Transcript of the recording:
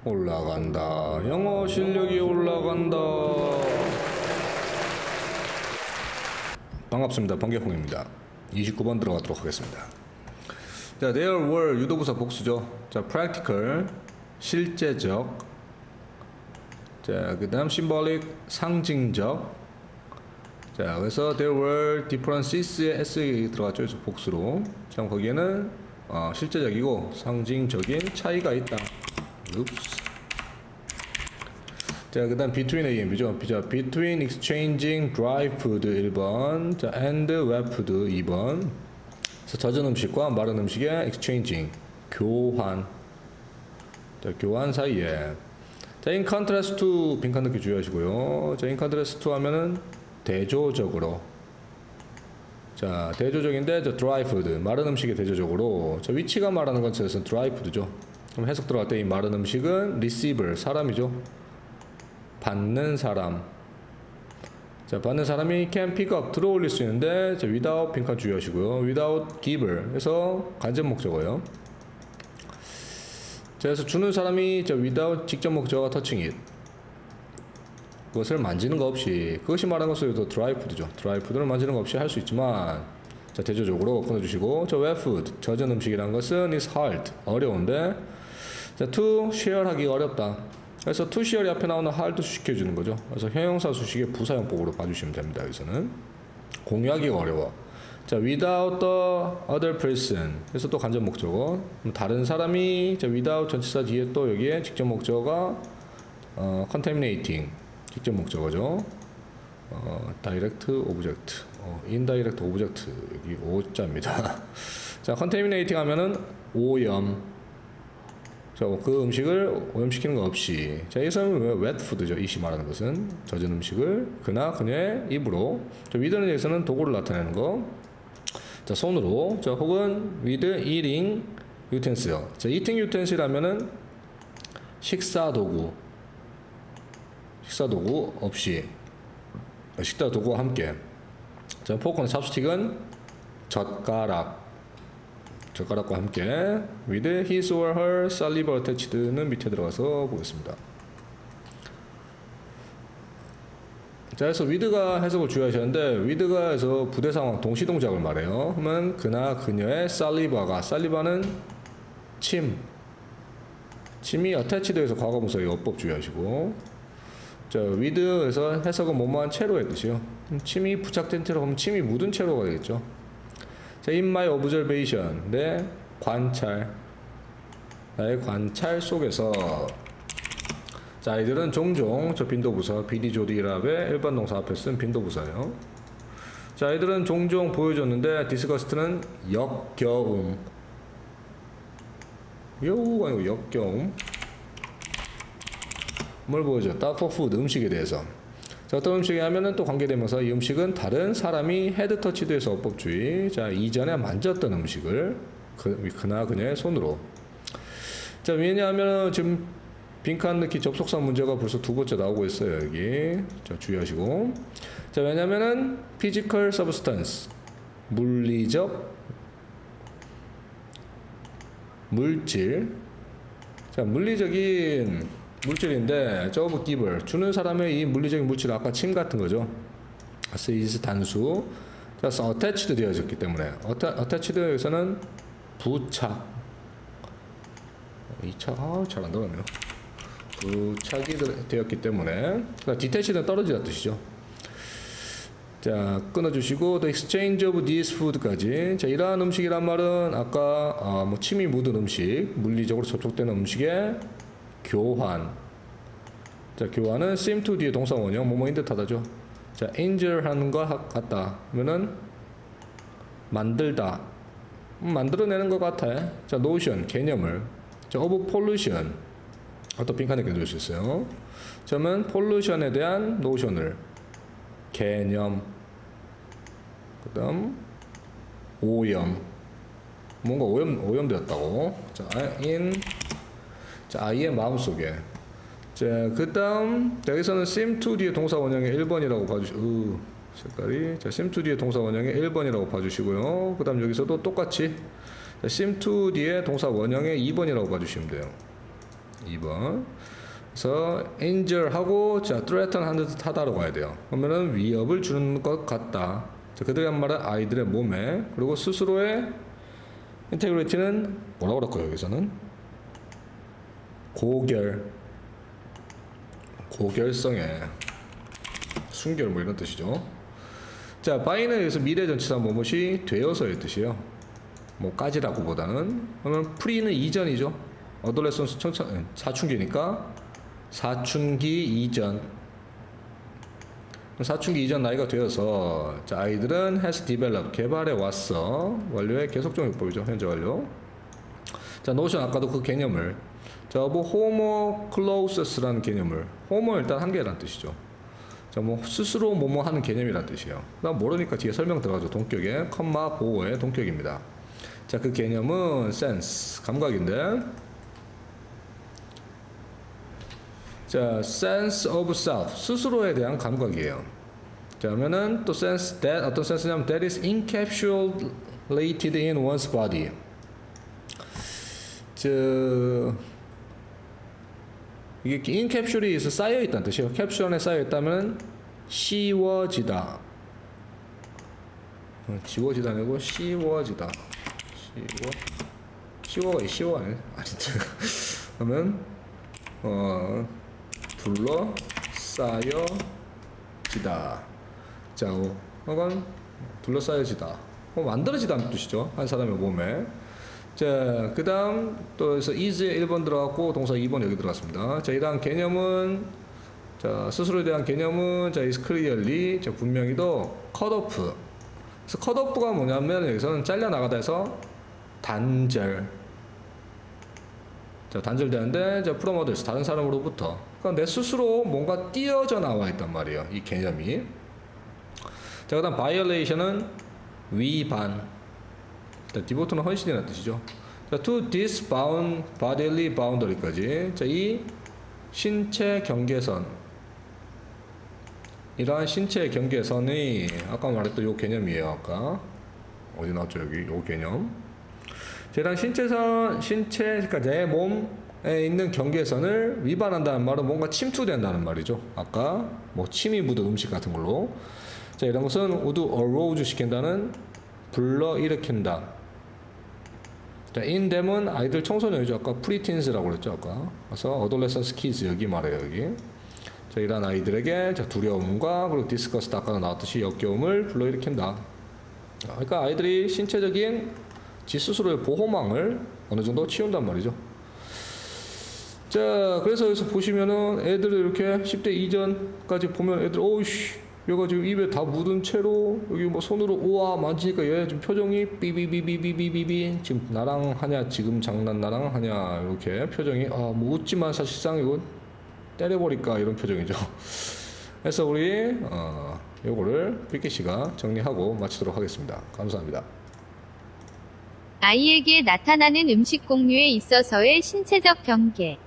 올라간다. 영어 실력이 올라간다. 반갑습니다. 번개콩입니다. 29번 들어가도록 하겠습니다. 자, there were 유도부사 복수죠. 자, practical 실제적. 자, 그 다음 symbolic 상징적. 자, 그래서 there were differences s 들어갔죠. 그래서 복수로. 자, 거기에는 실제적이고 상징적인 차이가 있다. Oops. 자, 그 다음 between AM이죠. between exchanging dry food 1번, 자, and wet food 2번. 그래서 젖은 음식과 마른 음식의 exchanging, 교환. 자, 교환 사이에. 자, in contrast to 빈칸 넣기 주의하시고요. 자, in contrast to 하면은 대조적으로. 자, 대조적인데, 저 dry food, 마른 음식의 대조적으로. 자, 위치가 말하는 것에서는 dry food죠. 그럼 해석 들어갈 때 이 마른 음식은 receiver, 사람이죠. 받는 사람. 자, 받는 사람이 can pick up, 들어 올릴 수 있는데, 자, without 빈칸 주의하시고요. without giver, 해서 간접 목적어예요. 자, 그래서 주는 사람이 자, without 직접 목적어가 touching it. 그것을 만지는 거 없이, 그것이 말하는 것은 더 dry food죠. dry food를 만지는 거 없이 할 수 있지만, 자, 대조적으로 끊어주시고, 저 wet food, 젖은 음식이라는 것은 is hard, 어려운데, 자, to share 하기가 어렵다. 그래서 to share이 앞에 나오는 hard 수식해주는 거죠. 그래서 형용사 수식의 부사용법으로 봐주시면 됩니다. 여기서는 공유하기가 어려워. 자, without the other person. 그래서 또 간접 목적어. 다른 사람이, 자, without 전치사 뒤에 또 여기에 직접 목적어가 contaminating, 직접 목적어죠. direct object, indirect object, 여기 오자입니다. 자, contaminating 하면은 오염. 자, 그 음식을 오염시키는 거 없이. 자, 여기서는 wet food죠. 이시 말하는 것은 젖은 음식을 그나 그녀의 입으로. 자, with는 여기서는 도구를 나타내는 거. 자, 손으로. 자, 혹은 with eating utensil. 자, eating utensil 하면은 식사 도구. 식사 도구 없이. 식사 도구와 함께. 자, 포크나 찹스틱은 젓가락. 젓가락과 함께 with his or her saliva attached는 밑에 들어가서 보겠습니다. 자, 그래서 with가 해석을 주의하셨는데 with가 해서 부대 상황 동시 동작을 말해요. 그러면 그나 그녀의 saliva는 침이 attached에서 과거분사 어법 주의하시고. 자, with에서 해석은 뭐뭐한 채로의 뜻이요. 침이 부착된 채로 하면 침이 묻은 채로가 되겠죠. 자, in my observation, 내 관찰, 나의 관찰 속에서. 자, 아이들은 종종 저 빈도부사 비디조디랍의 일반 동사 앞에 쓴 빈도부사예요. 자, 아이들은 종종 보여줬는데 disgust는 역겨움, 여우가 아니고 역겨움. 뭘 보여줬다? for food, 음식에 대해서. 자, 어떤 음식이 하면은 또 관계되면서 이 음식은 다른 사람이 헤드 터치드에서 어법주의. 자, 이전에 만졌던 음식을 그나 그녀의 손으로. 자, 왜냐하면 지금 빈칸 넣기 접속사 문제가 벌써 두 번째 나오고 있어요. 여기. 자, 주의하시고. 자, 왜냐면은 physical substance, 물리적 물질. 자, 물리적인 물질인데 저거 기블 주는 사람의 이 물리적인 물질은 아까 침 같은 거죠. is 단수. 자, attached 되어졌기 때문에 attached에서는 부착. 2차 잘 안 들어가네요. 부착이 되었기 때문에. 그러니까 detached는 떨어지다 뜻이죠. 자, 끊어주시고 the exchange of these food까지. 자, 이러한 음식이란 말은 아까 뭐 침이 묻은 음식, 물리적으로 접촉되는 음식의 교환. 자, 교환은 seem to 뒤에 동사 원형 뭐뭐인 듯하다죠. 자, injure 하는 것 같다 하면은 만들다, 만들어내는 것 같아. 자, notion 개념을. 자, of pollution 또 빈칸에 넣을 수 있어요. 그러면 pollution에 대한 notion을 개념. 그다음 오염, 뭔가 오염되었다고. 자, 자, 아이의 마음속에. 자, 그 다음 여기서는 seem to 뒤에 동사 원형의 1번이라고 봐주시고, 색깔이. 자, seem to 뒤에 동사 원형의 1번이라고 봐주시고요. 그 다음 여기서도 똑같이 seem to 뒤에 동사 원형의 2번이라고 봐주시면 돼요. 2번. 그래서 injure하고 자 threaten 하는 듯 하다로 가야 돼요. 그러면은 위협을 주는 것 같다. 자, 그들이 한 말은 아이들의 몸에 그리고 스스로의 인테그리티는 뭐라고 그럴까요? 여기서는 고결성에 순결 뭐 이런 뜻이죠. 자, by는 여기서 미래 전치사 뭐뭇이 되어서의 뜻이에요. 뭐까지라고 보다는. 그러면 pre는 이전이죠. 어덜레선스 사춘기니까 사춘기 이전. 사춘기 이전 나이가 되어서 자, 아이들은 has developed 개발해 왔어. 완료의 계속적용법이죠. 현재 완료. 자, notion 아까도 그 개념을 자, 뭐 homo clauses라는 개념을 homo 일단 한 개라는 뜻이죠. 자, 뭐 스스로 뭐뭐 하는 개념이라는 뜻이에요. 그다음 모르니까 뒤에 설명 들어가죠. 동격의 컴마 보호의 동격입니다. 자, 그 개념은 sense 감각인데 자, sense of self 스스로에 대한 감각이에요. 자, 그러면은 또 sense that 어떤 sense냐면 that is encapsulated in one's body. 이게 encapsulate이 쌓여 있다는 뜻이에요. 캡슐 안에 쌓여 있다면 씌워지다. 지워지다 아니고 씌워지다. 씌워 아니네. 그러면 둘러싸여지다. 자, 이건 둘러싸여지다. 만들어지다는 뜻이죠. 한 사람의 몸에. 자, 그 다음 또 그래서 is에 1번 들어갔고 동사 2번 여기 들어갔습니다. 자, 이러한 개념은 자, 스스로에 대한 개념은 자, is clearly 자, 분명히도 cut off. 그래서 cut off가 뭐냐면 여기서는 잘려나가다 해서 단절. 자, 단절되는데 자, from others 다른 사람으로부터. 그러니까 내 스스로 뭔가 띄어져 나와 있단 말이에요. 이 개념이. 자, 그 다음 violation은 위반. 디보트는 헌신이라는 뜻이죠. 자, to this bodily boundary까지. 자, 이 신체 경계선. 이러한 신체 경계선이 아까 말했던 요 개념이에요. 아까 어디 나왔죠? 여기 요 개념. 자, 이러한 그러니까 내 몸에 있는 경계선을 위반한다는 말은 뭔가 침투된다는 말이죠. 아까 뭐 침이 묻은 음식 같은 걸로. 자, 이런 것은 모두 arouse 시킨다는 불러일으킨다. 자, in them은 아이들 청소년이죠. 아까 preteens라고 그랬죠. 아까. 그래서 adolescent kids 여기 말해요. 여기. 자, 이런 아이들에게 자, 두려움과 그리고 disgust 아까 나왔듯이 역겨움을 불러일으킨다. 그러니까 아이들이 신체적인 지 스스로의 보호망을 어느 정도 치운단 말이죠. 자, 그래서 여기서 보시면은 애들을 이렇게 10대 이전까지 보면 애들 어우씨 얘가 지금 입에 다 묻은 채로 여기 뭐 손으로 우와 만지니까 얘 지금 표정이 삐비비비비비비비 지금 나랑 하냐 지금 장난 나랑 하냐 이렇게 표정이 뭐 웃지만 사실상 이거 때려버릴까 이런 표정이죠. 그래서 우리 요거를 삐끼 씨가 정리하고 마치도록 하겠습니다. 감사합니다. 아이에게 나타나는 음식 공유에 있어서의 신체적 경계